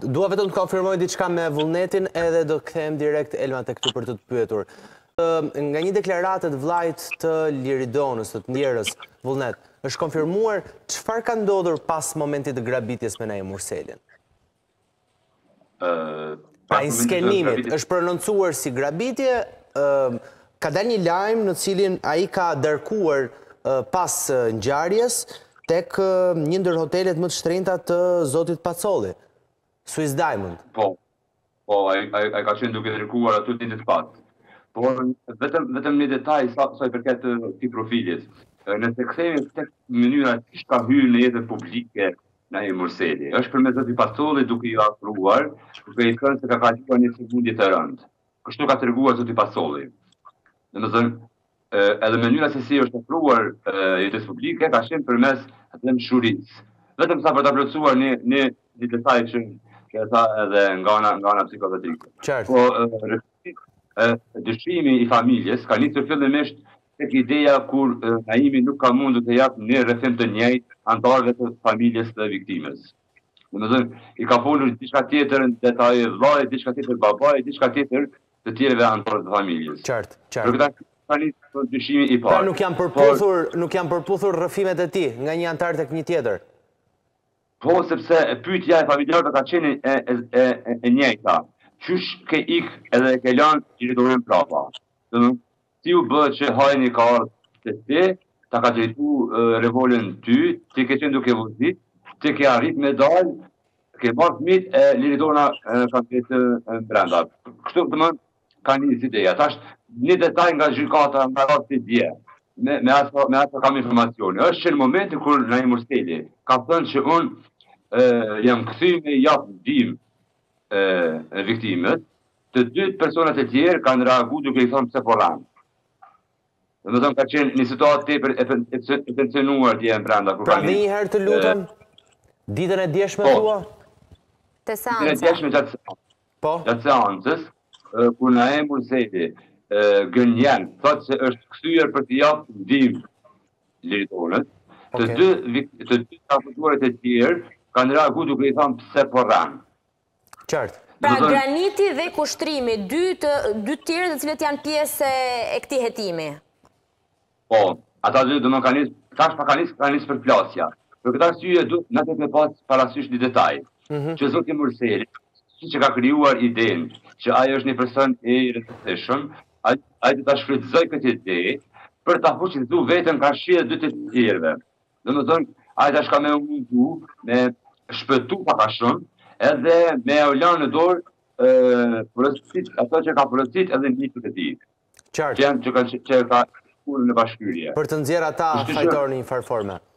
Dua vetëm të konfirmoj diçka me vullnetin edhe do kthehem direkt Elma tek ty për të të pyetur. Nga një deklaratë të vllajt të Liridonës, të ndjerës vullnet, është konfirmuar çfarë ka ndodhur pas momentit të grabitjes me Naim Murselin? Pra skenimit, është prononcuar si grabitje, ka dalë një lajm në cilin ai ka darkuar pas ngjarjes tek një ndër hotelet më të shtrenjta të zotit Pacolli, Swiss Diamond. Po, ai ka qenë duke darkuar aty ditët pas. Por vetëm një detaj sa i përket këtij profilit. Nëse kthehemi tek mënyra si ka hyrë në jetën publike Naim Murseli, është përmes zotit Pacolli duke i afruar, duke i thënë se ka kaluar një sëmundje të rëndë. Kështu ka treguar zoti Pacolli. Domethënë, edhe mënyra se si është ofruar jetës publike ka qenë përmes dëmshurisë. Vetëm sa për ta plotësuar një detaj që e tha edhe nga ana psikometrike. Po dëshirimi i familjes ka nisur fillimisht tek ideja kur Naimi nuk ka mundur të japë një rrethim të njëjtë anëtarëve të familjes së viktimës. Domethënë, i ka folur diçka tjetër në detaje vllai, diçka tjetër babai, diçka tjetër të tjerëve anëtarë të familjes. Qartë. Për këtë tani dyshimi i parë. Pra nuk janë përputhur rrëfimet e tij nga një anëtar tek një tjetër. Po, sepse pyetja e familjarëve ka qenë e njëjta. Qysh ke ik edhe ke lënë Liridonën prapa. Domethënë, si u bë që hajni ka ardhur te ti, ta ka drejtuar revolën ty, ti ke qenë duke vozit, ti ke arrit me dal, ke marrë fëmijët e Liridona ka qenë brenda. Kështu domethënë ka një ideja. Tash një detaj nga gjykata nga rasti dje. Me asa kam informacione. Është që në momentin kur Naim Murseli ka thënë që unë jam kthy me jap ndihmë viktimës, të dy personat e tjerë kanë reaguar duke i thënë pse po ran. Domethënë ka qenë një situatë tepër e tensionuar dje brenda. Pra dhe një herë të lutem, ditën e djeshme thua? Te seanca. Ditën e djeshme gjatë seancës, kur Naim Murseli gënjen, thotë se është kthyer për të japë ndihmë Liridonës, të dy akusatuarit e tjerë kanë reaguar duke i thënë pse po ran. Qartë. Pra Graniti dhe Kushtrimi, dy të tjerë të cilët janë pjesë e këtij hetimi. Po, ata dy domethënë kanë nisë përplasja. Për këtë arsye duhet na të pas parasysh një detaj. Që zoti Murseli, siç e ka krijuar idenë, që ai është një person i rrezikshëm, ai do ta shfrytëzoj këtë ide për ta fuqizuar veten ka shihet dy të tjerëve. Domethënë, ai tash ka më mundu me shpëtu pak a shumë, edhe me u lënë në dorë porositë, ato që ka porositë edhe miqët e tij. Qartë. Që ka në bashkyrje. Për të nxjerrë ata fajtor në një farë forme.